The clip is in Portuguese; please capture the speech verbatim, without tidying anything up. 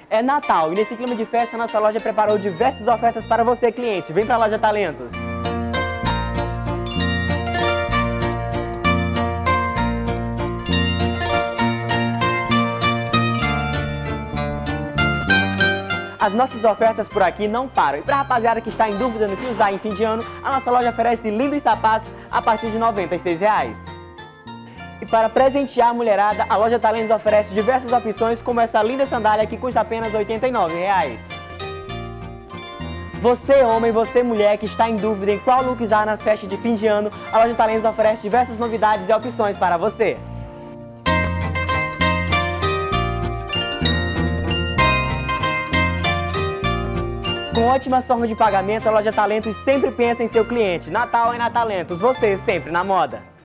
É Natal e nesse clima de festa, nossa loja preparou diversas ofertas para você, cliente. Vem para a Loja Talentos! As nossas ofertas por aqui não param. E para a rapaziada que está em dúvida no que usar em fim de ano, a nossa loja oferece lindos sapatos a partir de noventa e seis reais. E para presentear a mulherada, a Loja Talentos oferece diversas opções, como essa linda sandália que custa apenas oitenta e nove reais. Você homem, você mulher que está em dúvida em qual look usar nas festas de fim de ano, a Loja Talentos oferece diversas novidades e opções para você. Com ótimas formas de pagamento, a Loja Talentos sempre pensa em seu cliente. Natal é na Talentos, você sempre na moda.